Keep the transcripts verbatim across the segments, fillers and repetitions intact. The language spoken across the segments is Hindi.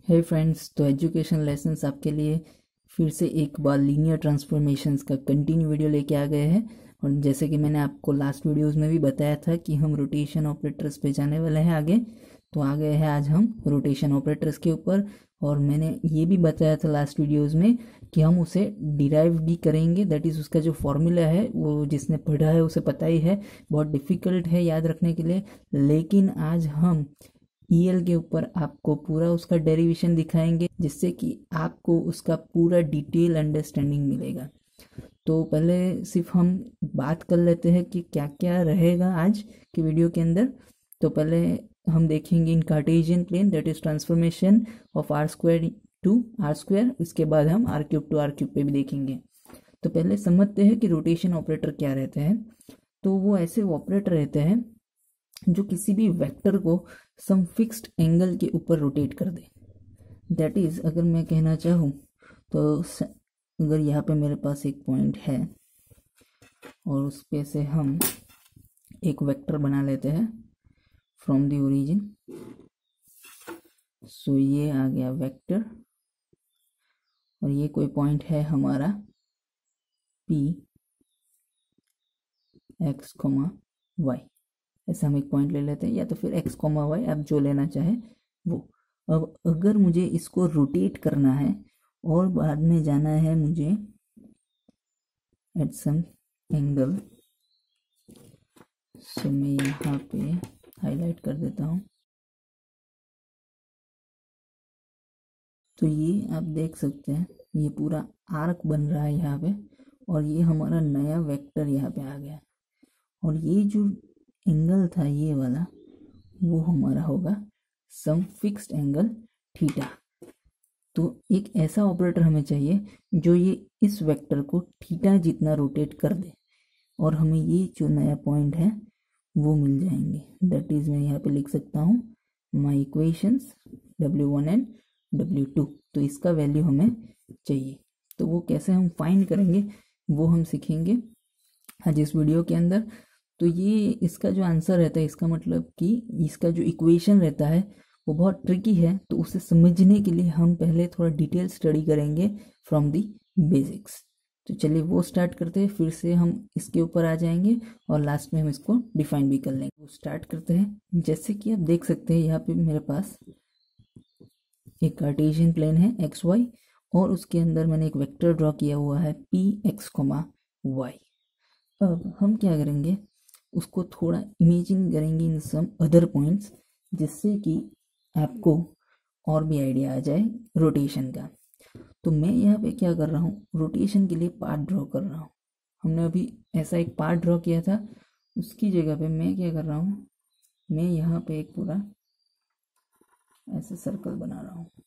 हे फ्रेंड्स, तो एजुकेशन लेसन्स आपके लिए फिर से एक बार लीनियर ट्रांसफॉर्मेशंस का कंटिन्यू वीडियो लेके आ गए हैं। और जैसे कि मैंने आपको लास्ट वीडियोस में भी बताया था कि हम रोटेशन ऑपरेटर्स पे जाने वाले हैं आगे, तो आ गए हैं आज हम रोटेशन ऑपरेटर्स के ऊपर। और मैंने ये भी बताया था लास्ट वीडियोस में कि हम उसे डिराइव भी करेंगे, दैट इज़ उसका जो फॉर्मूला है वो जिसने पढ़ा है उसे पता ही है, बहुत डिफ़िकल्ट है याद रखने के लिए। लेकिन आज हम ईएल के ऊपर आपको पूरा उसका डेरिवेशन दिखाएंगे जिससे कि आपको उसका पूरा डिटेल अंडरस्टैंडिंग मिलेगा। तो पहले सिर्फ हम बात कर लेते हैं कि क्या क्या रहेगा आज के वीडियो के अंदर। तो पहले हम देखेंगे in Cartesian plane, that is transformation of R square to R square. इसके बाद हम R cube to R cube पे भी देखेंगे। तो पहले समझते हैं कि रोटेशन ऑपरेटर क्या रहते हैं। तो वो ऐसे ऑपरेटर रहते हैं जो किसी भी वेक्टर को सम फिक्स्ड एंगल के ऊपर रोटेट कर दे। दैट इज़ अगर मैं कहना चाहूँ तो अगर यहाँ पे मेरे पास एक पॉइंट है और उस पे से हम एक वेक्टर बना लेते हैं फ्रॉम द ओरिजिन। सो ये आ गया वेक्टर और ये कोई पॉइंट है हमारा पी एक्स कोमा वाई। ऐसे हम एक पॉइंट ले लेते हैं, या तो फिर एक्स कोमा वाई आप जो लेना चाहे वो। अब अगर मुझे इसको रोटेट करना है और बाद में जाना है मुझे एट सम एंगल, सो मैं यहाँ पे हाईलाइट कर देता हूँ। तो ये आप देख सकते हैं ये पूरा आर्क बन रहा है यहाँ पे, और ये हमारा नया वेक्टर यहाँ पे आ गया। और ये जो एंगल था ये वाला वो हमारा होगा सम फिक्स्ड एंगल थीटा। तो एक ऐसा ऑपरेटर हमें चाहिए जो ये इस वेक्टर को थीटा जितना रोटेट कर दे, और हमें ये जो नया पॉइंट है वो मिल जाएंगे। दैट इज़ मैं यहाँ पे लिख सकता हूँ my equations W one and W two. तो इसका वैल्यू हमें चाहिए, तो वो कैसे हम फाइंड करेंगे वो हम सीखेंगे आज इस वीडियो के अंदर। तो ये इसका जो आंसर रहता है, इसका मतलब कि इसका जो इक्वेशन रहता है वो बहुत ट्रिकी है। तो उसे समझने के लिए हम पहले थोड़ा डिटेल स्टडी करेंगे फ्रॉम दी बेसिक्स। तो चलिए वो स्टार्ट करते हैं, फिर से हम इसके ऊपर आ जाएंगे और लास्ट में हम इसको डिफाइन भी कर लेंगे। वो स्टार्ट करते हैं। जैसे कि आप देख सकते हैं यहाँ पे मेरे पास एक कार्टेशियन प्लेन है एक्स वाई, और उसके अंदर मैंने एक वेक्टर ड्रॉ किया हुआ है पी एक्स कोमा वाई। अब हम क्या करेंगे, उसको थोड़ा इमेजिन करेंगे इन सम अदर पॉइंट्स, जिससे कि आपको और भी आइडिया आ जाए रोटेशन का। तो मैं यहाँ पे क्या कर रहा हूँ, रोटेशन के लिए पार्ट ड्रॉ कर रहा हूँ। हमने अभी ऐसा एक पार्ट ड्रॉ किया था, उसकी जगह पे मैं क्या कर रहा हूँ, मैं यहाँ पे एक पूरा ऐसे सर्कल बना रहा हूँ।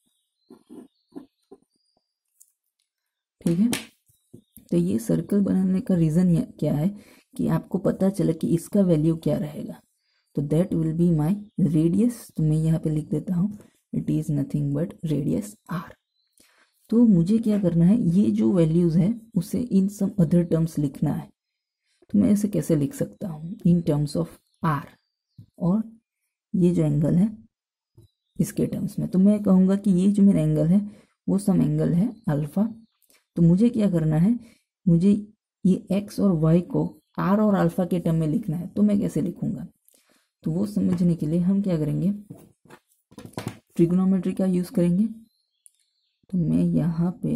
ठीक है, तो ये सर्कल बनाने का रीज़न क्या है कि आपको पता चले कि इसका वैल्यू क्या रहेगा। तो that will be my radius. तो मैं यहाँ पे लिख देता हूँ it is nothing but radius R. तो मुझे क्या करना है, ये जो वैल्यूज़ है उसे इन सम अदर टर्म्स लिखना है। तो मैं इसे कैसे लिख सकता हूँ, इन टर्म्स ऑफ आर, और ये जो एंगल है इसके टर्म्स में। तो मैं कहूँगा कि ये जो मेरा एंगल है वो सम एंगल है अल्फ़ा। तो मुझे क्या करना है, मुझे ये एक्स और वाई को आर और अल्फ़ा के टर्म में लिखना है। तो मैं कैसे लिखूँगा, तो वो समझने के लिए हम क्या करेंगे, ट्रिग्नोमेट्री का यूज़ करेंगे। तो मैं यहाँ पे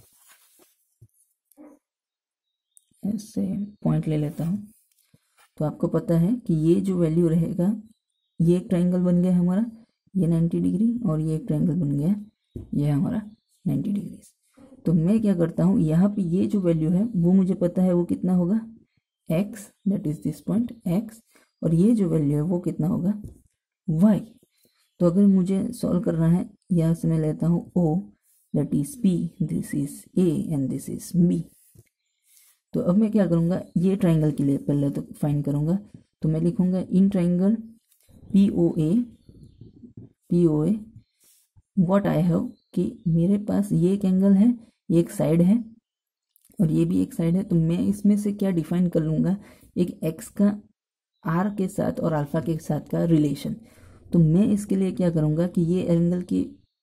ऐसे पॉइंट ले लेता हूँ। तो आपको पता है कि ये जो वैल्यू रहेगा, ये एक ट्रायंगल बन गया हमारा, ये नाइन्टी डिग्री, और ये एक ट्रायंगल बन गया ये हमारा नाइन्टी डिग्री। तो मैं क्या करता हूँ, यहाँ पे ये जो वैल्यू है वो मुझे पता है वो कितना होगा x, that is this point x, और ये जो वैल्यू है वो कितना होगा y। तो अगर मुझे सॉल्व करना है, यहाँ से मैं लेता हूँ o, that is p, this is a and this is b। तो अब मैं क्या करूँगा, ये ट्राइंगल के लिए पहले तो फाइंड करूँगा। तो मैं लिखूँगा in triangle P O A, P O A what I have, कि मेरे पास ये एक एंगल है, ये एक साइड है और ये भी एक साइड है। तो मैं इसमें से क्या डिफाइन कर लूँगा, एक एक्स का आर के साथ और अल्फ़ा के साथ का रिलेशन। तो मैं इसके लिए क्या करूँगा कि ये एंगल की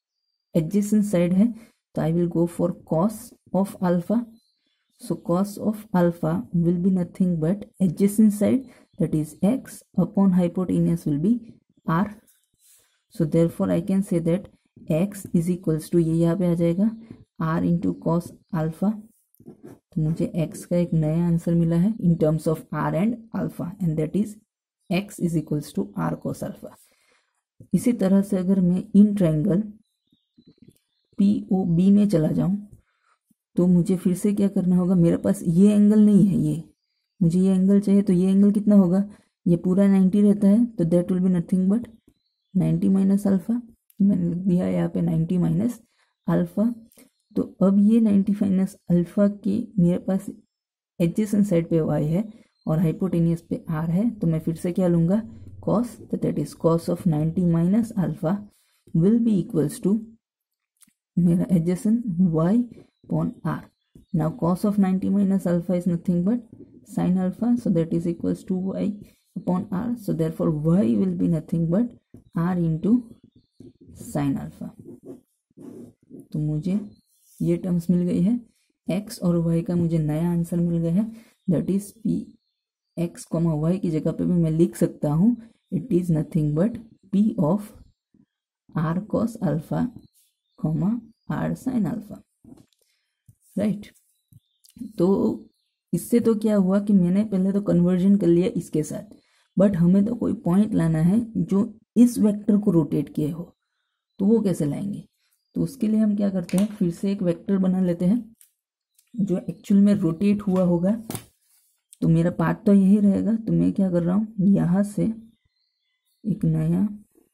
एडजेसेंट साइड है तो I will go for cos of alpha. So cos of alpha will be nothing but adjacent side, that is x upon hypotenuse will be r. So therefore I can say that x is equals to, ये यहाँ पे आ जाएगा r into cos alpha. तो मुझे x का एक नया आंसर मिला है in terms of r and alpha, and that is x is equals to r cos alpha. इसी तरह से अगर मैं in triangle P O B में चला जाऊं तो मुझे फिर से क्या करना होगा, मेरे पास ये एंगल नहीं है, ये मुझे ये एंगल चाहिए. तो ये एंगल कितना होगा, ये पूरा नाइन्टी रहता है, तो that will be nothing but ninety minus alpha. मैंने लिख दिया यहाँ पे नाइन्टी माइनस अल्फ़ा. तो अब ये नाइन्टी माइनस अल्फ़ा की मेरे पास एडजेसेंट साइड पे y है और हाइपोटेनियस पे r है, तो मैं फिर से क्या लूँगा, cos. तो that is cos of ninety minus alpha will be equals to मेरा adjacent y upon r. Now cos of ninety minus alpha is nothing but sin alpha, so that is equals to y upon r. So therefore y will be nothing but r into sin alpha. तो मुझे ये टर्म्स मिल गई है, x और y का मुझे नया आंसर मिल गया है, that is p x comma y की जगह पे भी मैं लिख सकता हूँ, it is nothing but p of r cos alpha comma r sin alpha. Right right. तो इससे तो क्या हुआ कि मैंने पहले तो कन्वर्जन कर लिया इसके साथ, बट हमें तो कोई पॉइंट लाना है जो इस वेक्टर को रोटेट किए हो, तो वो कैसे लाएंगे. तो उसके लिए हम क्या करते हैं, फिर से एक वेक्टर बना लेते हैं जो एक्चुअल में रोटेट हुआ होगा. तो मेरा पाथ तो यही रहेगा, तो मैं क्या कर रहा हूँ, यहाँ से एक नया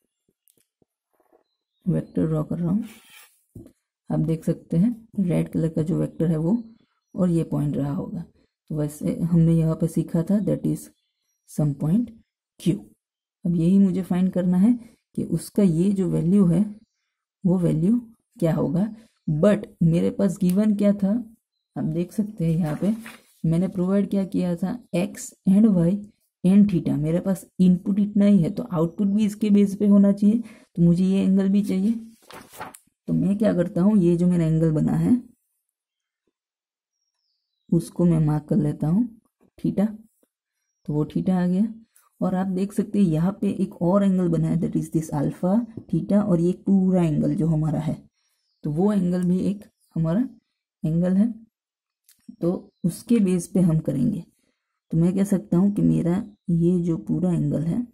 वेक्टर ड्रॉ कर रहा हूँ. आप देख सकते हैं रेड कलर का जो वेक्टर है वो, और ये पॉइंट रहा होगा. तो वैसे हमने यहाँ पे सीखा था that is some point Q. अब यही मुझे फाइंड करना है कि उसका ये जो वैल्यू है वो वैल्यू क्या होगा. बट मेरे पास गिवन क्या था, आप देख सकते हैं यहाँ पे मैंने प्रोवाइड क्या किया था, x and y and theta. मेरे पास इनपुट इतना ही है तो आउटपुट भी इसके बेस पे होना चाहिए, तो मुझे ये एंगल भी चाहिए. तो मैं क्या करता हूँ, ये जो मेरा एंगल बना है उसको मैं मार्क कर लेता हूँ थीटा. तो वो थीटा आ गया. और आप देख सकते हैं यहाँ पे एक और एंगल बना है, that is this alpha theta, और ये पूरा एंगल जो हमारा है, तो वो एंगल भी एक हमारा एंगल है. तो उसके बेस पे हम करेंगे. तो मैं कह सकता हूँ कि मेरा ये जो पूरा एंगल है,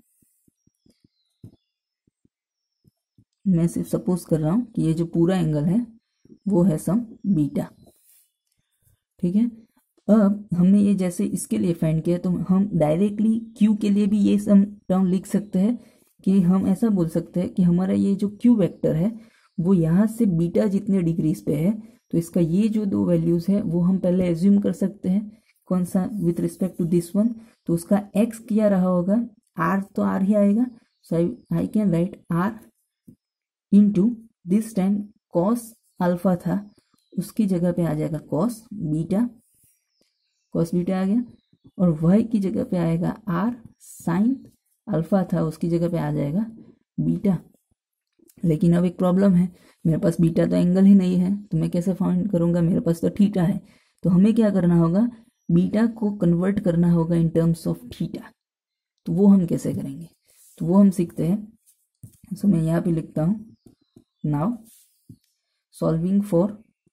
मैं सिर्फ सपोज कर रहा हूँ कि ये जो पूरा एंगल है वो है सम बीटा. ठीक है. अब हमने ये जैसे इसके लिए फाइंड किया, तो हम डायरेक्टली Q के लिए भी ये सम टर्म लिख सकते हैं कि हम ऐसा बोल सकते हैं कि हमारा ये जो Q वेक्टर है वो यहाँ से बीटा जितने डिग्रीज पे है, तो इसका ये जो दो वैल्यूज है वो हम पहले एज्यूम कर सकते हैं. कौन सा, with respect to this one. तो उसका x क्या रहा होगा, r तो r ही आएगा. So I can write r into this time cos alpha था उसकी जगह पे आ जाएगा कॉस बीटा. कॉस बीटा आ गया. और y की जगह पे आएगा r साइन अल्फा था उसकी जगह पे आ जाएगा बीटा. लेकिन अब एक प्रॉब्लम है, मेरे पास बीटा तो एंगल ही नहीं है, तो मैं कैसे फाइंड करूँगा, मेरे पास तो थीटा है. तो हमें क्या करना होगा, बीटा को कन्वर्ट करना होगा इन टर्म्स ऑफ थीटा. तो वो हम कैसे करेंगे, तो वो हम सीखते हैं. सो मैं यहाँ पे लिखता हूँ, now solving for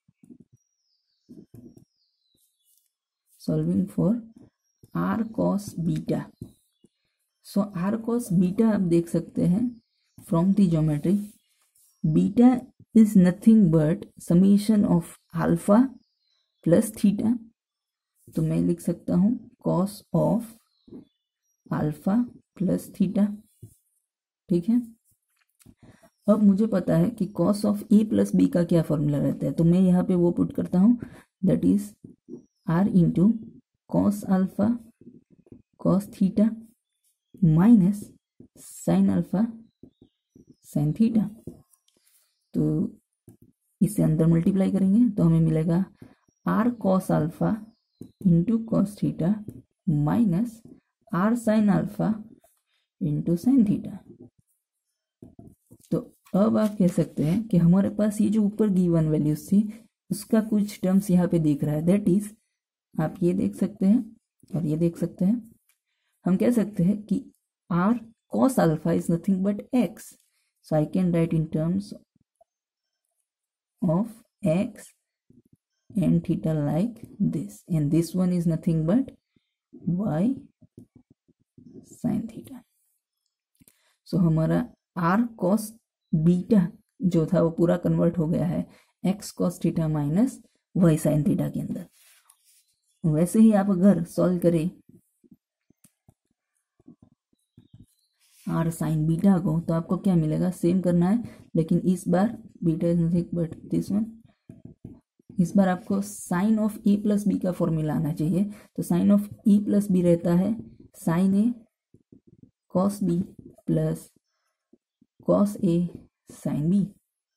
solving for R cos beta. So R cos beta आप देख सकते हैं from the geometry, beta is nothing but summation of alpha plus theta. तो मैं लिख सकता हूँ cos of alpha plus theta. ठीक है. अब मुझे पता है कि cos of A plus B का क्या फॉर्मूला रहता है, तो मैं यहाँ पे वो पुट करता हूँ, that is R into cos alpha cos theta minus sine alpha sine theta. तो इसे अंदर मल्टीप्लाई करेंगे तो हमें मिलेगा R cos alpha into cos theta minus R sine alpha into sine theta. तो अब आप कह सकते हैं कि हमारे पास ये जो ऊपर गिवन वैल्यूज थी उसका कुछ टर्म्स यहाँ पे दिख रहा है, दैट इज आप ये देख सकते हैं और ये देख सकते हैं। हम कह सकते हैं कि R cos alpha is nothing but x, so I can write in terms of x and theta like this, and this one is nothing but y sin theta. so हमारा r cos बीटा जो था वो पूरा कन्वर्ट हो गया है x cos theta minus y sin theta के अंदर। वैसे ही आप अगर सॉल्व करें आर साइन बीटा को तो आपको क्या मिलेगा, सेम करना है लेकिन इस बार beta is nothing but this one. इस बार आपको sine of A plus B का फॉर्मूला आना चाहिए, तो sine of A plus B रहता है sine A cos B plus cos A sine B,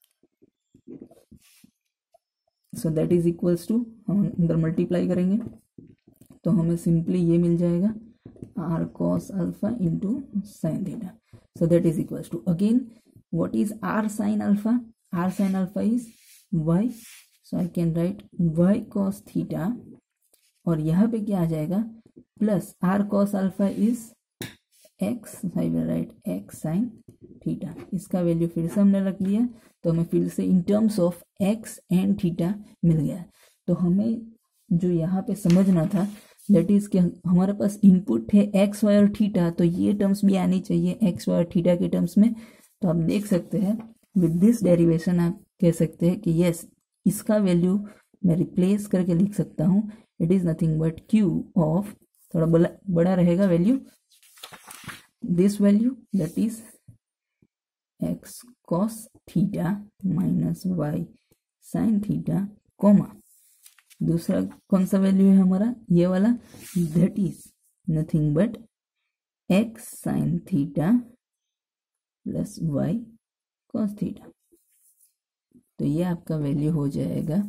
so that is equals to, हम अंदर मल्टीप्लाई करेंगे तो हमें सिंपली ये मिल जाएगा r cos alpha into sin theta, so that is equals to, again what is r sin alpha, r sin alpha is y, so I can write y cos theta और यहाँ पे क्या आ जाएगा plus r cos alpha is x, so I will write x sin theta। इसका वैल्यू फिर से हमने रख लिया तो हमें फिर से in terms of x and theta मिल गया। तो हमें जो यहाँ पे समझना था दैट इज कि हमारे पास इनपुट है एक्स वाई और थीटा, तो ये टर्म्स भी आनी चाहिए एक्स वाई और थीटा के टर्म्स में। तो आप देख सकते हैं विद दिस डेरिवेशन आप कह सकते हैं कि यस इसका वैल्यू मैं रिप्लेस करके लिख सकता हूँ, it is nothing but Q of, थोड़ा बड़ा बड़ा रहेगा value, this value that is X cos theta minus Y sine theta comma दूसरा कौन सा वैल्यू है हमारा ये वाला, that is nothing but X sine theta plus Y cos theta. तो ये आपका वैल्यू हो जाएगा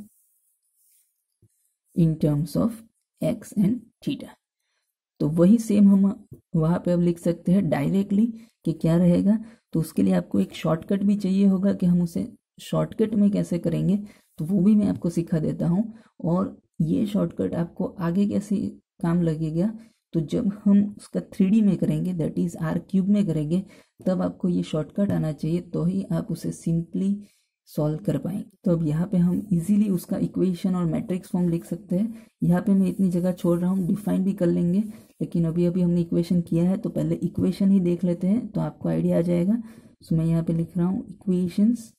in terms of X and theta. तो वही सेम हम वहां पे अब लिख सकते हैं डायरेक्टली कि क्या रहेगा। तो उसके लिए आपको एक शॉर्टकट भी चाहिए होगा कि हम उसे शॉर्टकट में कैसे करेंगे, तो वो भी मैं आपको सिखा देता हूँ। और ये शॉर्टकट आपको आगे कैसे काम लगेगा, तो जब हम उसका थ्री डी में करेंगे दैट इज आर क्यूब में करेंगे तब आपको ये शॉर्टकट आना चाहिए, तो ही आप उसे सिंपली सॉल्व कर पाएंगे। तो अब यहाँ पे हम इजीली उसका इक्वेशन और मैट्रिक्स फॉर्म लिख सकते हैं। यहाँ पे मैं इतनी जगह छोड़ रहा हूँ, डिफाइन भी कर लेंगे, लेकिन अभी अभी हमने इक्वेशन किया है तो पहले इक्वेशन ही देख लेते हैं तो आपको आइडिया आ जाएगा। सो मैं यहाँ पे लिख रहा हूँ इक्वेशंस।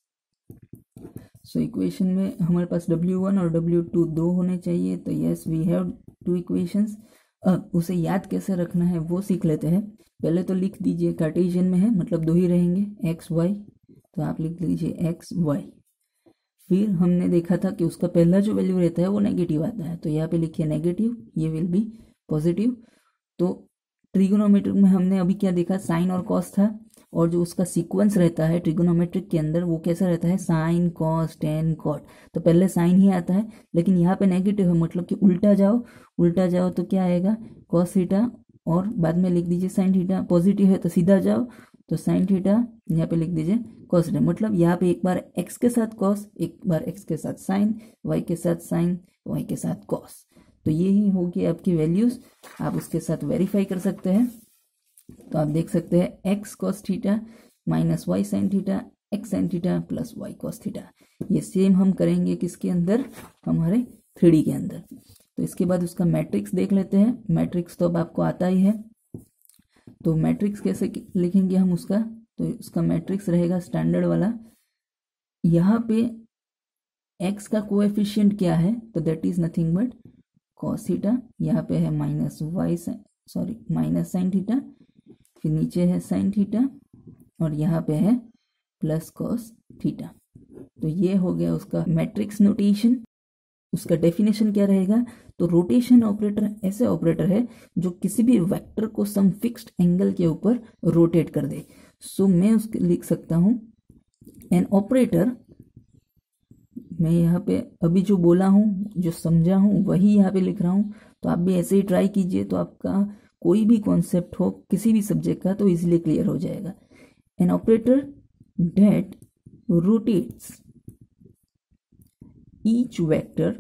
सो इक्वेशन में हमारे पास डब्ल्यू वन और डब्ल्यू टू दो होने चाहिए, तो yes we have two equations. अब उसे याद कैसे रखना है वो सीख लेते हैं। पहले तो लिख दीजिए कार्टेशियन में है मतलब दो ही रहेंगे एक्स वाई, तो आप लिख लीजिए एक्स वाई। फिर हमने देखा था कि उसका पहला जो वैल्यू रहता है वो नेगेटिव आता है, तो यहाँ पे लिखिए नेगेटिव, ये विल बी पॉजिटिव। तो ट्रिगोनोमेट्रिक में हमने अभी क्या देखा, साइन और कॉस था, और जो उसका सीक्वेंस रहता है ट्रिगोनोमेट्रिक के अंदर वो कैसा रहता है साइन कॉस टेन कॉट। तो पहले साइन ही आता है, लेकिन यहाँ पे नेगेटिव है मतलब कि उल्टा जाओ उल्टा जाओ तो क्या आएगा कॉस थीटा, और बाद में लिख दीजिए साइन थीटा। पॉजिटिव है तो सीधा जाओ तो साइन थीटा, यहाँ पे लिख दीजिए कॉस थीटा। मतलब यहाँ पे एक बार एक्स के साथ कॉस, एक बार एक्स के साथ साइन, वाई के साथ साइन, वाई के साथ कॉस। तो ये ही होगी आपकी वैल्यूज, आप उसके साथ वेरीफाई कर सकते हैं। तो आप देख सकते हैं X cos theta minus Y sine theta, X sine theta plus Y cos theta. ये सेम हम करेंगे किसके अंदर, हमारे थ्री डी के अंदर। तो इसके बाद उसका मैट्रिक्स देख लेते हैं। मैट्रिक्स तो अब आपको आता ही है, तो मैट्रिक्स कैसे लिखेंगे हम उसका, तो उसका मैट्रिक्स रहेगा स्टैंडर्ड वाला। यहाँ पे एक्स का कोएफिशिएंट क्या है, तो that is nothing but cos theta. यहाँ पे है minus Y sorry minus sine theta, फिर नीचे है साइन थीटा, और यहाँ पे है प्लस कॉस थीटा। तो ये हो गया उसका मैट्रिक्स नोटेशन। उसका डेफिनेशन क्या रहेगा, तो रोटेशन ऑपरेटर ऐसे ऑपरेटर है जो किसी भी वेक्टर को सम फिक्स्ड एंगल के ऊपर रोटेट कर दे। सो so, मैं उसके लिख सकता हूं एन ऑपरेटर, मैं यहाँ पे अभी जो बोला हूँ जो समझा हूँ वही यहाँ पे लिख रहा हूँ। तो आप भी ऐसे ही ट्राई कीजिए, तो आपका कोई भी कॉन्सेप्ट हो किसी भी सब्जेक्ट का तो इजीली क्लियर हो जाएगा। An operator that rotates each vector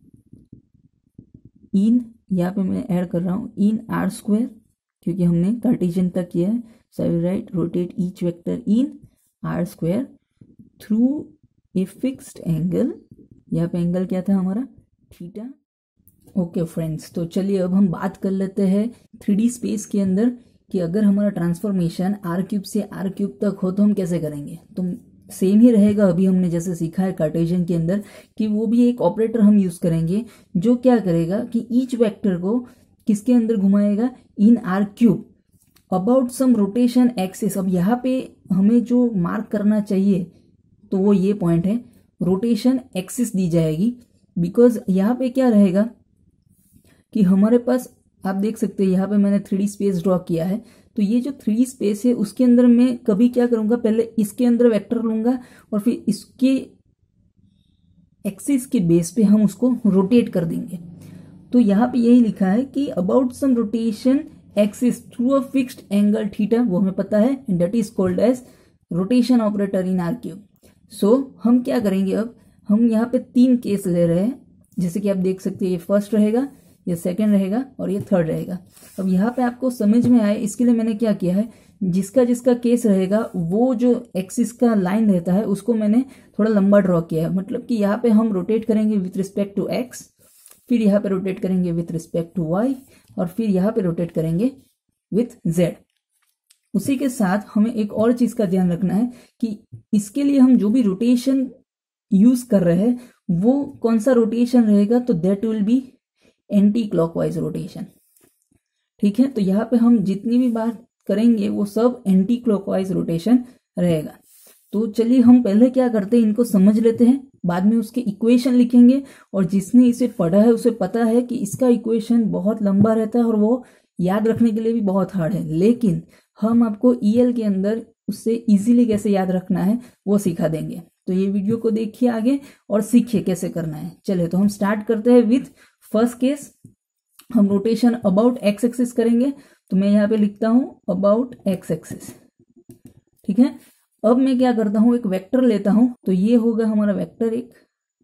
in, यहाँ पे मैं ऐड कर रहा हूँ इन आर स्क्वायर, क्योंकि हमने कार्टेशियन तक किया है. So I will write rotate each vector in R square through a fixed angle. यहाँ पे एंगल क्या था हमारा, थीटा. ओके फ्रेंड्स, तो चलिए अब हम बात कर लेते हैं थ्री डी स्पेस के अंदर कि अगर हमारा ट्रांसफॉर्मेशन आर क्यूब से आर क्यूब तक हो तो हम कैसे करेंगे. तो सेम ही रहेगा अभी हमने जैसे सीखा है कार्टेशियन के अंदर, कि वो भी एक ऑपरेटर हम यूज करेंगे जो क्या करेगा कि ईच वेक्टर को किसके अंदर घुमाएगा, in R cube about some rotation axis. अब यहाँ पे हमें जो मार्क करना चाहिए तो वो ये पॉइंट है, रोटेशन एक्सिस दी जाएगी. बिकॉज यहाँ पे क्या रहेगा कि हमारे पास आप देख सकते हैं यहाँ पे मैंने थ्री डी स्पेस ड्रॉ किया है. तो ये जो थ्री डी स्पेस है उसके अंदर मैं कभी क्या करूँगा, पहले इसके अंदर वेक्टर लूँगा और फिर इसके एक्सिस के बेस पे हम उसको रोटेट कर देंगे. तो यहाँ पे यही लिखा है कि about some rotation axis through a fixed angle theta, वो हमें पता है, and that is called as rotation operator in R cube. So हम क्या करेंगे, अब हम यहाँ पे तीन केस ले रहे हैं, जैसे कि आप देख सकते हैं ये फर्स्ट रहेगा, ये सेकंड रहेगा और ये थर्ड रहेगा. अब यहाँ पे आपको समझ में आए इसके लिए मैंने क्या किया है, जिसका जिसका केस रहेगा वो जो एक्सिस का लाइन रहता है उसको मैंने थोड़ा लंबा ड्रॉ किया है. मतलब कि यहाँ पे हम रोटेट करेंगे विथ रिस्पेक्ट टू एक्स, फिर यहाँ पे रोटेट करेंगे विथ रिस्पेक्ट टू वाई, और फिर यहाँ पे रोटेट करेंगे विथ जेड. उसी के साथ हमें एक और चीज का ध्यान रखना है कि इसके लिए हम जो भी रोटेशन यूज कर रहे हैं वो कौन सा रोटेशन रहेगा, तो that will be anticlockwise rotation. ठीक है, तो यहाँ पे हम जितनी भी बात करेंगे वो सब एंटी क्लॉकवाइज रोटेशन रहेगा. तो चलिए हम पहले क्या करते हैं, इनको समझ लेते हैं, बाद में उसके इक्वेशन लिखेंगे. और जिसने इसे पढ़ा है उसे पता है कि इसका इक्वेशन बहुत लंबा रहता है और वो याद रखने के लिए भी बहुत हार्ड है, लेकिन हम आपको ईएल के अंदर उससे इजीली कैसे याद रखना है वो सिखा देंगे. तो ये वीडियो को देखिए आगे और सीखिए कैसे करना है. चलिए तो हम स्टार्ट करते हैं विथ फर्स्ट केस. हम रोटेशन अबाउट एक्स एक्सिस करेंगे, तो मैं यहाँ पे लिखता हूं अबाउट एक्स एक्सिस. ठीक है, अब मैं क्या करता हूं, एक वेक्टर लेता हूं, तो ये होगा हमारा वेक्टर एक.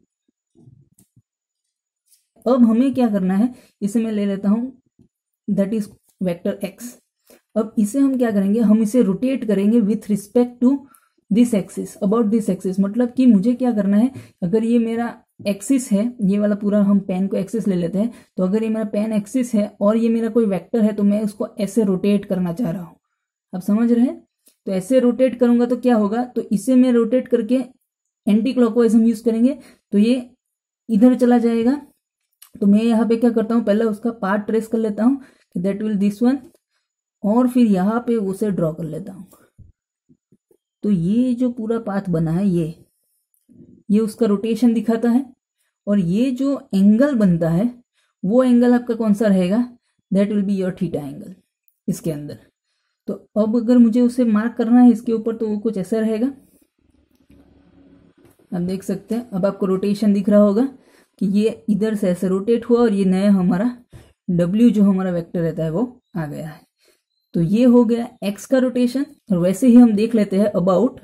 अब हमें क्या करना है, इसे मैं ले लेता हूं, दैट इज वेक्टर एक्स. अब इसे हम क्या करेंगे, हम इसे रोटेट करेंगे with respect to this axis, about this axis. मतलब कि मुझे क्या करना है, अगर ये मेरा एक्सिस है, ये वाला पूरा हम पेन को एक्सिस ले लेते हैं, तो अगर ये मेरा पेन एक्सिस है और ये मेरा कोई वेक्टर है तो मैं उसको ऐसे रोटेट करना चाह रहा हूं. आप समझ रहे हैं, तो ऐसे रोटेट करूंगा तो क्या होगा, तो इसे मैं रोटेट करके एंटी क्लॉकवाइज हम यूज करेंगे तो ये इधर चला जाएगा. तो मैं यहाँ पे क्या करता हूँ, पहले उसका पार्ट ट्रेस कर लेता हूँ, दैट विल दिस वन, और फिर यहाँ पे उसे ड्रॉ कर लेता हूँ. तो ये जो पूरा पाथ बना है ये ये उसका रोटेशन दिखाता है. और ये जो एंगल बनता है वो एंगल आपका कौन सा रहेगा, that will be your theta angle इसके अंदर. तो अब अगर मुझे उसे मार्क करना है इसके ऊपर तो वो कुछ ऐसा रहेगा. आप देख सकते हैं, अब आपको रोटेशन दिख रहा होगा कि ये इधर से ऐसे रोटेट हुआ और ये नया हमारा W जो हमारा वेक्टर रहता है वो आ गया है. तो ये हो गया एक्स का रोटेशन. और वैसे ही हम देख लेते हैं अबाउट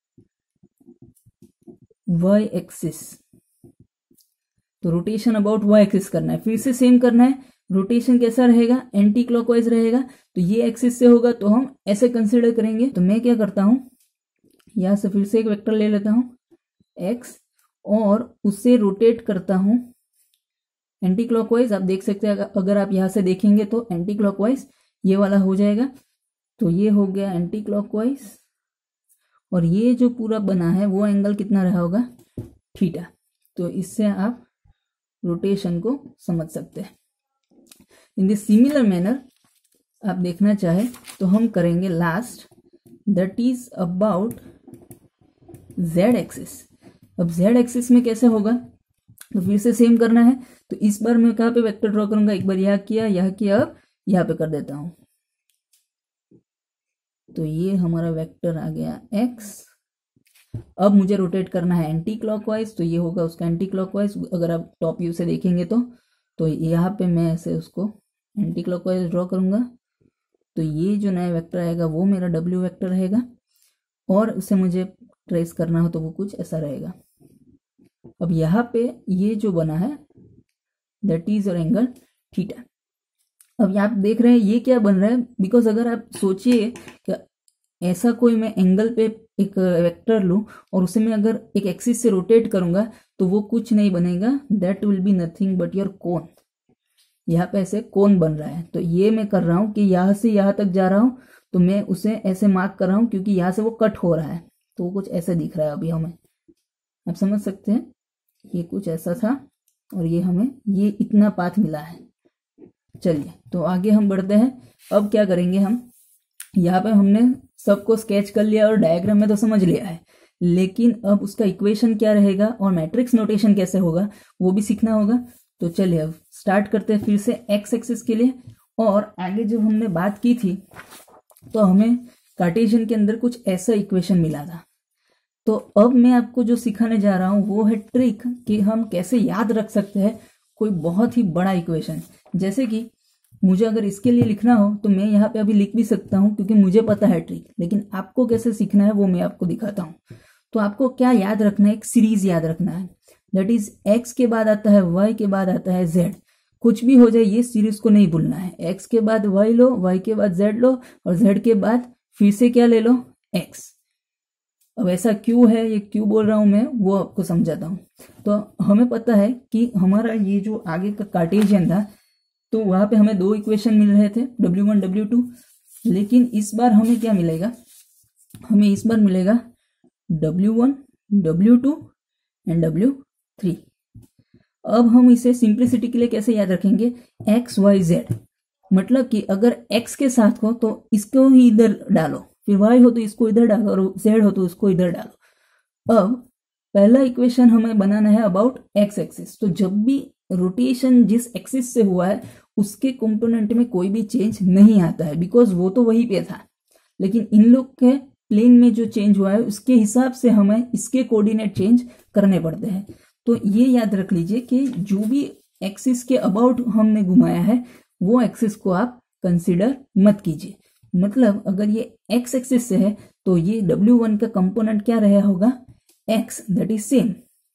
वाई एक्सिस. तो रोटेशन अबाउट वाई एक्सिस करना है, फिर से सेम करना है. रोटेशन कैसा रहेगा, एंटी क्लॉकवाइज रहेगा. तो ये एक्सिस से होगा तो हम ऐसे कंसीडर करेंगे. तो मैं क्या करता हूं, यहां से फिर से एक वेक्टर ले लेता हूं एक्स और उसे रोटेट करता हूं एंटी क्लॉकवाइज. आप देख सकते हैं, अगर आप यहां से देखेंगे तो एंटी क्लॉकवाइज ये वाला हो जाएगा. तो ये हो गया एंटी क्लॉकवाइज, और ये जो पूरा बना है वो एंगल कितना रहा होगा, थीटा. तो इससे आप रोटेशन को समझ सकते हैं. इन दिस सिमिलर मैनर आप देखना चाहे तो हम करेंगे last, that is about Z axis. अब जेड एक्सिस में कैसे होगा, तो फिर से सेम करना है. तो इस बार मैं कहाँ पे वेक्टर ड्रॉ करूंगा, एक बार यह किया यह किया, अब यहाँ पे कर देता हूं. तो ये हमारा वेक्टर आ गया x. अब मुझे रोटेट करना है एंटी क्लॉकवाइज, तो ये होगा उसका एंटी क्लॉकवाइज. अगर आप टॉप व्यू से देखेंगे तो तो यहाँ पे मैं ऐसे उसको एंटी क्लॉकवाइज ड्रॉ करूंगा. तो ये जो नया वेक्टर आएगा वो मेरा w वेक्टर रहेगा, और उसे मुझे ट्रेस करना हो तो वो कुछ ऐसा रहेगा। अब यहाँ पे ये जो बना है that is your angle theta. अब आप देख रहे हैं ये क्या बन रहा है, बिकॉज अगर आप सोचिए कि ऐसा कोई मैं एंगल पे एक वेक्टर लूं और उसे मैं अगर एक एक्सिस से रोटेट करूंगा तो वो कुछ नहीं बनेगा, that will be nothing but your cone. यहाँ पे ऐसे कोन बन रहा है, तो ये मैं कर रहा हूँ कि यहाँ से यहाँ तक जा रहा हूँ तो मैं उसे ऐसे मार्क कर रहा हूँ क्योंकि यहाँ से वो कट हो रहा है, तो वो कुछ ऐसे दिख रहा है अभी हमें। आप समझ सकते हैं ये कुछ ऐसा था और ये हमें ये इतना पाथ मिला है। चलिए तो आगे हम बढ़ते हैं। अब क्या करेंगे हम, यहाँ पे हमने सबको स्केच कर लिया और डायग्राम में तो समझ लिया है, लेकिन अब उसका इक्वेशन क्या रहेगा और मैट्रिक्स नोटेशन कैसे होगा वो भी सीखना होगा। तो चलिए अब स्टार्ट करते हैं फिर से एक्स एक्सिस के लिए। और आगे जब हमने बात की थी तो हमें कार्टेशियन के अंदर कुछ ऐसा इक्वेशन मिला था। तो अब मैं आपको जो सिखाने जा रहा हूँ वो है ट्रिक कि हम कैसे याद रख सकते हैं कोई बहुत ही बड़ा इक्वेशन। जैसे कि मुझे अगर इसके लिए लिखना हो तो मैं यहाँ पे अभी लिख भी सकता हूँ क्योंकि मुझे पता है ट्रिक, लेकिन आपको कैसे सीखना है वो मैं आपको दिखाता हूँ। तो आपको क्या याद रखना है, एक सीरीज याद रखना है, दैट इज एक्स के बाद आता है वाई के बाद आता है जेड। कुछ भी हो जाए ये सीरीज को नहीं भूलना है। एक्स के बाद वाई लो, वाई के बाद जेड लो और जेड के बाद फिर से क्या ले लो, एक्स। अब ऐसा क्यों है, ये क्यों बोल रहा हूं मैं वो आपको समझाता हूं। तो हमें पता है कि हमारा ये जो आगे का कार्टेशियन था तो वहां पे हमें दो इक्वेशन मिल रहे थे डब्ल्यू वन डब्ल्यू टू, लेकिन इस बार हमें क्या मिलेगा, हमें इस बार मिलेगा W one W two and W three. अब हम इसे सिंप्लिसिटी के लिए कैसे याद रखेंगे, एक्स वाई जेड, मतलब कि अगर एक्स के साथ हो तो इसको ही इधर डालो, फिर वाई हो तो इसको इधर डालो और जेड हो तो उसको इधर डालो। अब पहला इक्वेशन हमें बनाना है अबाउट एक्स एक्सिस। तो जब भी रोटेशन जिस एक्सिस से हुआ है उसके कंपोनेंट में कोई भी चेंज नहीं आता है, बिकॉज वो तो वहीं पे था, लेकिन इन लोग के प्लेन में जो चेंज हुआ है उसके हिसाब से हमें इसके कोऑर्डिनेट चेंज करने पड़ते हैं। तो ये याद रख लीजिए कि जो भी एक्सिस के अबाउट हमने घुमाया है वो एक्सिस को आप कंसिडर मत कीजिए। मतलब अगर ये एक्स एक्सिस से है तो ये डब्ल्यू वन का कंपोनेंट क्या रहा होगा, एक्स, दैट इज सेम।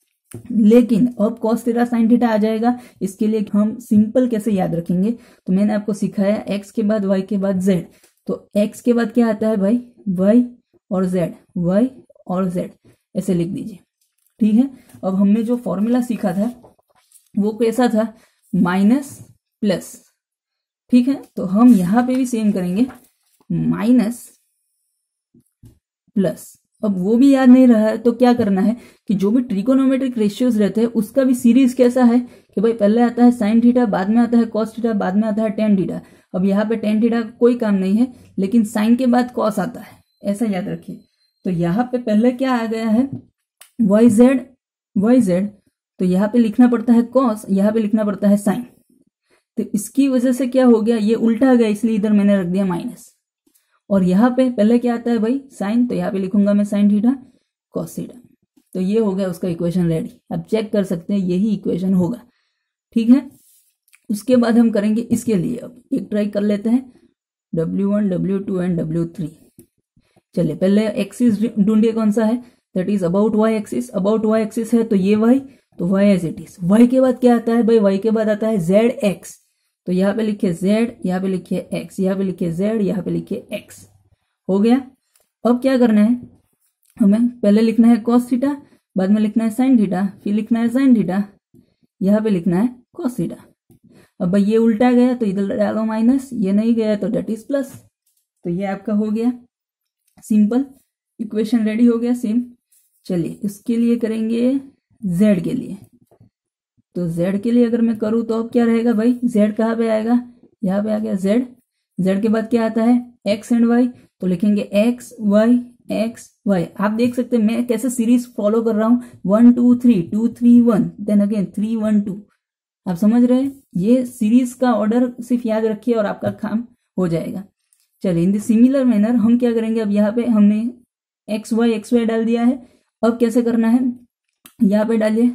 लेकिन अब cos थीटा sin थीटा आ जाएगा, इसके लिए हम सिंपल कैसे याद रखेंगे, तो मैंने आपको सिखाया x के बाद y के बाद z। तो x के बाद क्या आता है भाई, y और z, y और z, ऐसे लिख दीजिए। ठीक है, अब हमने जो फॉर्मूला सीखा था वो कैसा था, माइनस प्लस। ठीक है, तो हम यहां पे भी सेम करेंगे, माइनस प्लस। अब वो भी याद नहीं रहा है तो क्या करना है कि जो भी ट्रिकोनोमेट्रिक रेशियोज रहते हैं उसका भी सीरीज कैसा है कि भाई पहले आता है साइन थीटा, बाद में आता है कॉस थीटा, बाद में आता है टेन थीटा। अब यहाँ पे टेन थीटा कोई काम नहीं है, लेकिन साइन के बाद कॉस आता है, ऐसा याद रखिए। तो यहाँ पे पहले क्या आ गया है, वाई जेड, वाई जेड, तो यहाँ पे लिखना पड़ता है कॉस, यहाँ पे लिखना पड़ता है साइन। तो इसकी वजह से क्या हो गया, ये उल्टा गया, इसलिए इधर मैंने रख दिया माइनस। और यहाँ पे पहले क्या आता है भाई, साइन, तो यहाँ पे लिखूंगा मैं साइन थीटा कॉस थीटा। तो ये हो गया उसका इक्वेशन रेडी। अब चेक कर सकते हैं यही इक्वेशन होगा। ठीक है, उसके बाद हम करेंगे इसके लिए, अब एक ट्राई कर लेते हैं, W one W two and W three. चलिए पहले एक्सिस ढूंढिए कौन सा है, that is about Y axis. About Y axis है तो ये वाई, तो Y as it is. Y के बाद क्या आता है भाई, वाई के बाद आता है जेड एक्स। तो यहाँ पे लिखिए z, यहाँ पे लिखिए x, यहाँ पे लिखिए z, यहाँ पे लिखिए x। हो गया। अब क्या करना है, हमें पहले लिखना है cos थीटा, बाद में लिखना है sin थीटा, फिर लिखना है sin थीटा, यहाँ पे लिखना है cos थीटा। अब भाई ये उल्टा गया तो इधर डालो माइनस, ये नहीं गया तो डेट इज प्लस। तो ये आपका हो गया सिंपल इक्वेशन, रेडी हो गया सेम। चलिए इसके लिए करेंगे z के लिए। तो z के लिए अगर मैं करूं तो अब क्या रहेगा भाई, z कहाँ पे आएगा, यहाँ पे आ गया z। z के बाद क्या आता है x एंड y, तो लिखेंगे x y x y। आप देख सकते हैं मैं कैसे सीरीज फॉलो कर रहा हूं, one two three, two three one, then again three one two. आप समझ रहे हैं, ये सीरीज का ऑर्डर सिर्फ याद रखिए और आपका काम हो जाएगा। चलिए इन द सिमिलर मैनर हम क्या करेंगे, अब यहाँ पे हमने एक्स वाई एक्स वाई डाल दिया है। अब कैसे करना है, यहाँ पे डालिए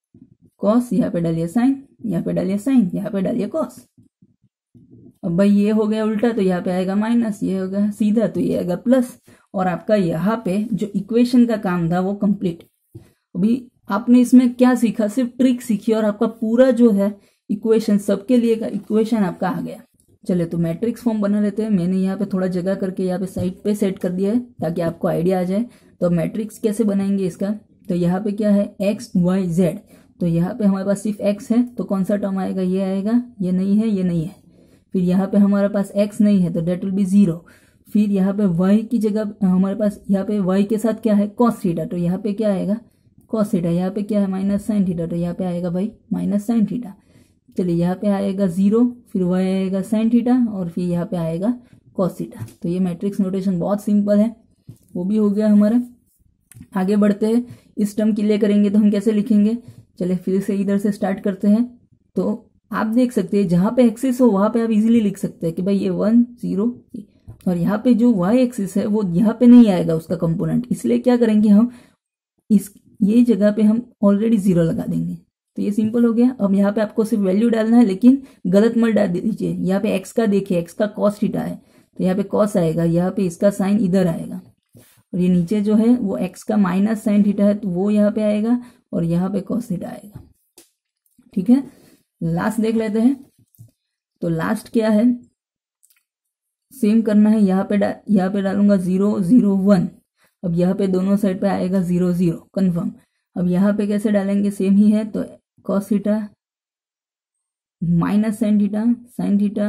कॉस, यहाँ पे डालिए साइन, यहाँ पे डालिए साइन, यहाँ पे डालिए कॉस। अब भाई ये हो गया उल्टा तो यहाँ पे आएगा माइनस, ये होगा सीधा तो ये आएगा प्लस। और आपका यहाँ पे जो इक्वेशन का काम था वो कंप्लीट। अभी आपने इसमें क्या सीखा, सिर्फ ट्रिक सीखी और आपका पूरा जो है इक्वेशन, सबके लिए का इक्वेशन आपका आ गया। चलिए तो मैट्रिक्स फॉर्म बना लेते हैं। मैंने यहाँ पे थोड़ा जगह करके यहाँ पे साइड पे सेट कर दिया है ताकि आपको आइडिया आ जाए। तो मैट्रिक्स कैसे बनाएंगे इसका, तो यहाँ पे क्या है एक्स वाई जेड, तो यहाँ पे हमारे पास सिर्फ एक्स है तो कौन सा टर्म आएगा, ये आएगा, ये नहीं है, ये नहीं है। फिर यहाँ पे हमारे पास एक्स नहीं है तो डेट विल बी जीरो। फिर यहाँ पे वाई की जगह हमारे पास यहाँ पे वाई के साथ क्या है कॉस थीटा, तो यहाँ पे क्या आएगा कॉस थीटा। यहाँ पे क्या है माइनस साइन थीटा, तो यहाँ पे आएगा भाई माइनस साइन थीटा। चलिए यहाँ पे आएगा जीरो, फिर वाई आएगा साइन थीटा और फिर यहाँ पे आएगा कॉस थीटा। तो ये मैट्रिक्स नोटेशन बहुत सिंपल है, वो भी हो गया हमारा। आगे बढ़ते हैं, इस टर्म के लिए करेंगे तो हम कैसे लिखेंगे, चलिए फिर से इधर से स्टार्ट करते हैं। तो आप देख सकते हैं जहाँ पे एक्सिस हो वहाँ पे आप इजीली लिख सकते हैं कि भाई ये वन जीरो, और यहाँ पे जो वाई एक्सिस है वो यहाँ पे नहीं आएगा उसका कंपोनेंट, इसलिए क्या करेंगे हम इस ये जगह पे हम ऑलरेडी जीरो लगा देंगे। तो ये सिंपल हो गया। अब यहाँ पे आपको सिर्फ वैल्यू डालना है, लेकिन गलत मत डाल दीजिए। यहाँ पे एक्स का देखिए, एक्स का कॉस थीटा है तो यहाँ पे कॉस आएगा, यहाँ पे इसका साइन इधर आएगा, और ये नीचे जो है वो एक्स का माइनस साइन थीटा है तो वो यहाँ पे आएगा और यहाँ पे कॉस थीटा आएगा। ठीक है, लास्ट देख लेते हैं। तो लास्ट क्या है, सेम करना है। यहाँ पे यहाँ पे डालूंगा जीरो जीरो वन, अब यहाँ पे दोनों साइड पे आएगा जीरो जीरो कन्फर्म। अब यहाँ पे कैसे डालेंगे, सेम ही है, तो cos theta minus sine theta, sine theta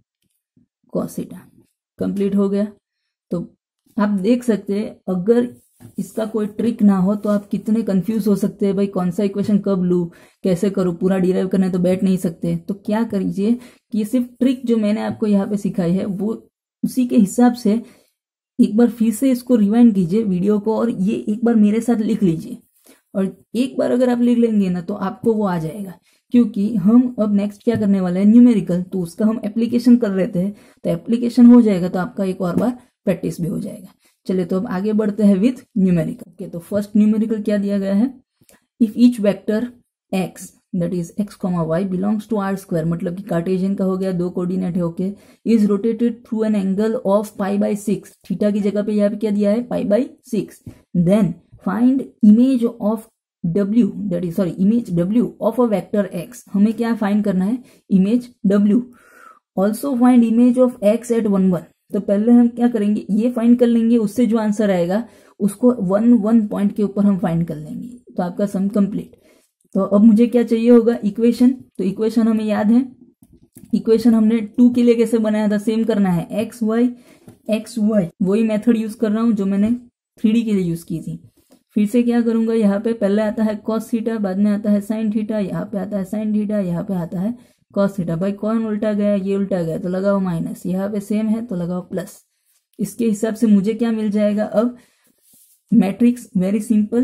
cos theta, complete हो गया। तो आप देख सकते हैं अगर इसका कोई ट्रिक ना हो तो आप कितने कंफ्यूज हो सकते हैं, भाई कौन सा इक्वेशन कब लूँ, कैसे करूँ, पूरा डिराइव करने तो बैठ नहीं सकते। तो क्या करिए कि सिर्फ ट्रिक जो मैंने आपको यहाँ पे सिखाई है वो उसी के हिसाब से एक बार फिर से इसको रिवाइंड कीजिए वीडियो को, और ये एक बार मेरे साथ लिख लीजिए। और एक बार अगर आप लिख लेंगे ना तो आपको वो आ जाएगा, क्योंकि हम अब नेक्स्ट क्या करने वाले हैं न्यूमेरिकल, तो उसका हम एप्लीकेशन कर रहे थे, तो एप्लीकेशन हो जाएगा तो आपका एक और बार प्रैक्टिस भी हो जाएगा। चलिए तो अब आगे बढ़ते हैं विथ न्यूमेरिकल। ओके, तो फर्स्ट न्यूमेरिकल क्या दिया गया है, if each vector X that is X comma Y belongs to R square, मतलब कि कार्टेशियन का हो गया, दो कोऑर्डिनेट है, okay, is rotated through an angle of pi by six, theta की जगह पे यहाँ पे क्या दिया है pi by six, then find image of W, that is sorry image W of a vector X, हमें क्या फाइंड करना है image W। Also find image of X at one one, तो पहले हम क्या करेंगे ये फाइंड कर लेंगे, उससे जो आंसर आएगा उसको वन वन पॉइंट के ऊपर हम फाइंड कर लेंगे, तो आपका सम कंप्लीट। तो अब मुझे क्या चाहिए होगा इक्वेशन, तो इक्वेशन हमें याद है, इक्वेशन हमने टू के लिए कैसे बनाया था, सेम करना है एक्स वाई एक्स वाई, वही मेथड यूज कर रहा हूं जो मैंने थ्री डी के लिए यूज की थी। फिर से क्या करूंगा, यहाँ पे पहले आता है कॉस थीटा, बाद में आता है साइन थीटा, यहाँ पे आता है साइन थीटा, यहाँ पे आता है कॉस थीटा। भाई कौन उल्टा गया, ये उल्टा गया तो लगाओ माइनस, यहाँ पे सेम है तो लगाओ प्लस। इसके हिसाब से मुझे क्या मिल जाएगा अब matrix, very simple.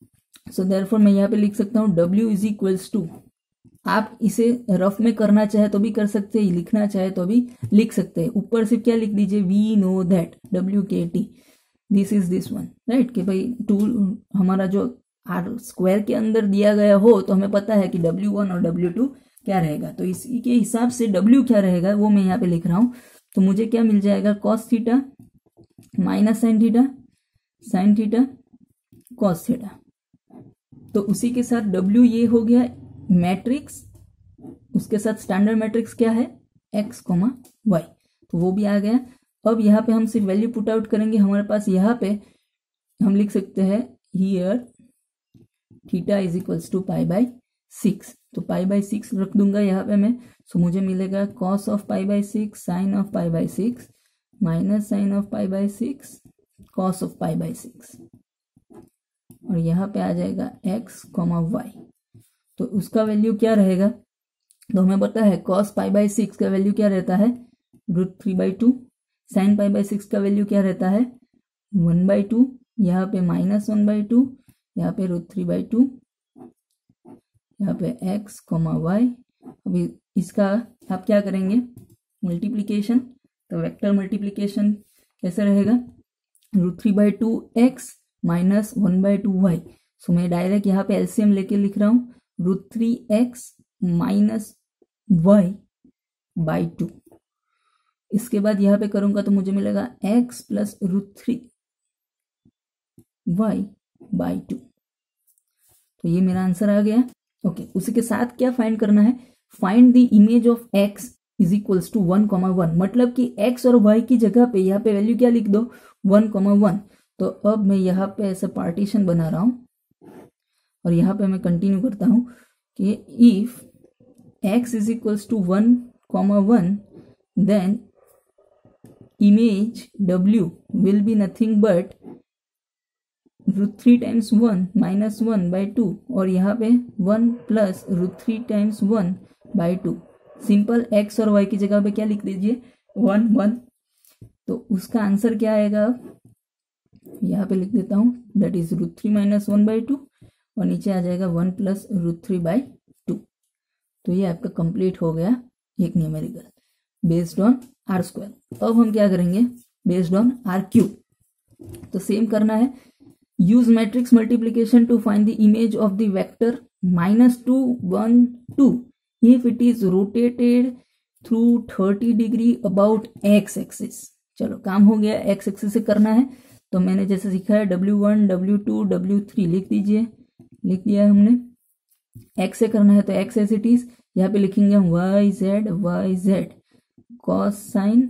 So therefore मैं यहाँ पे लिख सकता हूँ W इज इक्वल्स टू, आप इसे रफ में करना चाहे तो भी कर सकते हैं, लिखना चाहे तो भी लिख सकते हैं। ऊपर से क्या लिख दीजिए, वी नो दैट W के T this is this one, right, कि भाई टू हमारा जो आर स्क्वायर के अंदर दिया गया हो तो हमें पता है कि डब्ल्यू वन और डब्ल्यू टू क्या रहेगा, तो इसी के हिसाब से W क्या रहेगा वो मैं यहाँ पे लिख रहा हूँ। तो मुझे क्या मिल जाएगा cos theta minus sine theta, sine theta cos theta. तो उसी के साथ W ये हो गया मैट्रिक्स, उसके साथ स्टैंडर्ड मैट्रिक्स क्या है x कोमा वाई, तो वो भी आ गया। अब यहाँ पे हम सिर्फ वैल्यू पुट आउट करेंगे, हमारे पास यहाँ पे हम लिख सकते हैं here theta is equals to pi by six, तो पाई बाई सिक्स रख दूंगा यहाँ पे मैं। सो मुझे मिलेगा cos of pi by six sine of pi by six minus sine of pi by six cos of pi by six, और यहाँ पे आ जाएगा x कॉमा वाई। तो उसका वैल्यू क्या रहेगा, तो हमें पता है कॉस पाई बाई सिक्स का वैल्यू क्या रहता है root three by two, sine pi by six का वैल्यू क्या रहता है वन बाई टू, यहाँ पे माइनस वन बाई टू, यहाँ पे रूट थ्री बाई टू, यहाँ पे x कॉमा वाई। अभी इसका आप क्या करेंगे मल्टीप्लीकेशन, तो वेक्टर मल्टीप्लीकेशन कैसे रहेगा root three by two X minus one by two Y. So मैं डायरेक्ट यहाँ पे एलसीएम लेके लिख रहा हूँ root three X minus Y by two. इसके बाद यहाँ पे करूंगा तो मुझे मिलेगा x plus root three Y by two. तो ये मेरा आंसर आ गया। ओके, उसी के साथ क्या फाइंड करना है, find the image of X is equals to one comma one, मतलब कि एक्स और वाई की जगह पे यहाँ पे वैल्यू क्या लिख दो, वन कॉमा वन। तो अब मैं यहाँ पे ऐसे पार्टीशन बना रहा हूँ और यहाँ पे मैं कंटिन्यू करता हूँ कि इफ x is equals to one comma one, then image w will be nothing but root three times one minus one by two, और यहाँ पे one plus root three times one by two. Simple x और y की जगह पे क्या लिख दीजिए, वन वन। तो उसका आंसर क्या आएगा, यहाँ पे लिख देता हूँ, that is root three minus one by two, और नीचे आ जाएगा one plus root three by two. तो ये आपका कंप्लीट हो गया एक numerical based on R square. अब हम क्या करेंगे, बेस्ड ऑन आर क्यूब। तो सेम करना है, use matrix multiplication to find the image of the vector minus two one two if it is rotated through thirty degree about X axis. चलो काम हो गया, एक्स एक्सिस से करना है। तो मैंने जैसे सीखा है W one W two W three लिख दीजिए, लिख दिया है हमने। एक्स से करना है तो एक्स एज इट इज, यहाँ पे लिखेंगे हम Y Z Y Z, cos sine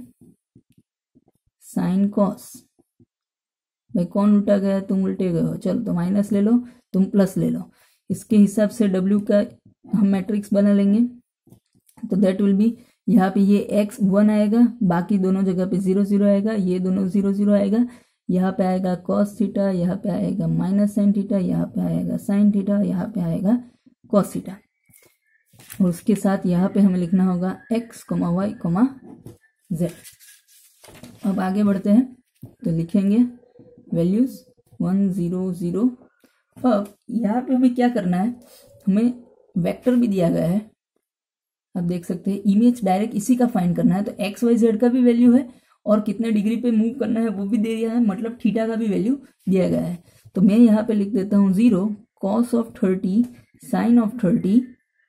sine cos. भाई कौन उल्टा गया, तुम उल्टे गए हो, चलो तो माइनस ले लो, तुम प्लस ले लो। इसके हिसाब से डब्ल्यू का हम मैट्रिक्स बना लेंगे। तो दैट विल बी, यहाँ पे ये एक्स वन आएगा, बाकी दोनों जगह पे जीरो जीरो आएगा, ये दोनों जीरो जीरो आएगा। यहाँ पे आएगा कॉस थीटा, यहाँ पे आएगा माइनस साइन थीटा, यहाँ पे आएगा साइन थीटा, यहाँ पे आएगा कॉस थीटा। और उसके साथ यहाँ पे हमें लिखना होगा X comma Y comma Z. अब आगे बढ़ते हैं, तो लिखेंगे वैल्यूज वन जीरो जीरो। अब यहाँ पे हमें क्या करना है, हमें वेक्टर भी दिया गया है, आप देख सकते हैं। इमेज डायरेक्ट इसी का फाइंड करना है, तो एक्स वाई जेड का भी वैल्यू है और कितने डिग्री पे मूव करना है वो भी दे दिया है, मतलब थीटा का भी वैल्यू दिया गया है। तो मैं यहाँ पे लिख देता हूँ zero cos of thirty sine of thirty,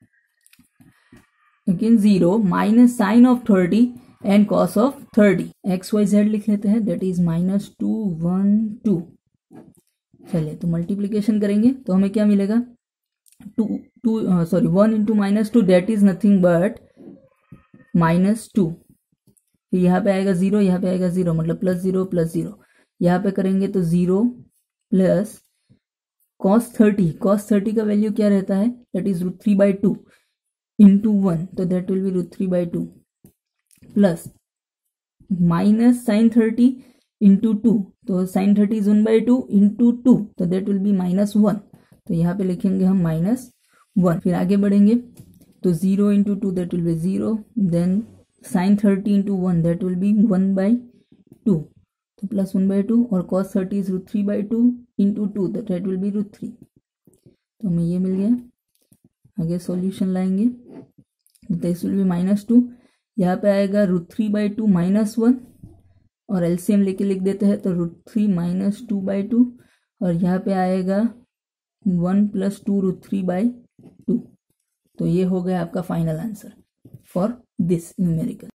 again zero minus sine of thirty and cos of thirty. X Y Z लिख लेते हैं, that is minus two one two. चलिए तो मल्टीप्लीकेशन करेंगे तो हमें क्या मिलेगा, two two sorry one into minus two, that is nothing but minus two. फिर यहाँ पे आएगा जीरो, यहाँ पे आएगा जीरो, मतलब प्लस जीरो प्लस जीरो। यहाँ पे करेंगे तो zero plus cos thirty, cos thirty का वैल्यू क्या रहता है, that is root three by two into one, तो that will be root three by two, plus minus sine thirty into two, तो sine thirty is one by two into two, तो that will be minus one. तो यहाँ पे लिखेंगे हम माइनस वन। फिर आगे बढ़ेंगे तो zero into two that will be zero, then sine thirty into one that will be one by two, तो प्लस वन बाई टू, और cos thirty is root three by two into two, that will be root three. तो हमें ये मिल गया। आगे सॉल्यूशन लाएंगे, this will be minus two, यहाँ पे आएगा root three by two minus one, और एलसीएम लेके लिख देते हैं तो root three minus two by two, और यहाँ पे आएगा one plus two root three by two. तो ये हो गया आपका final answer for this numerical.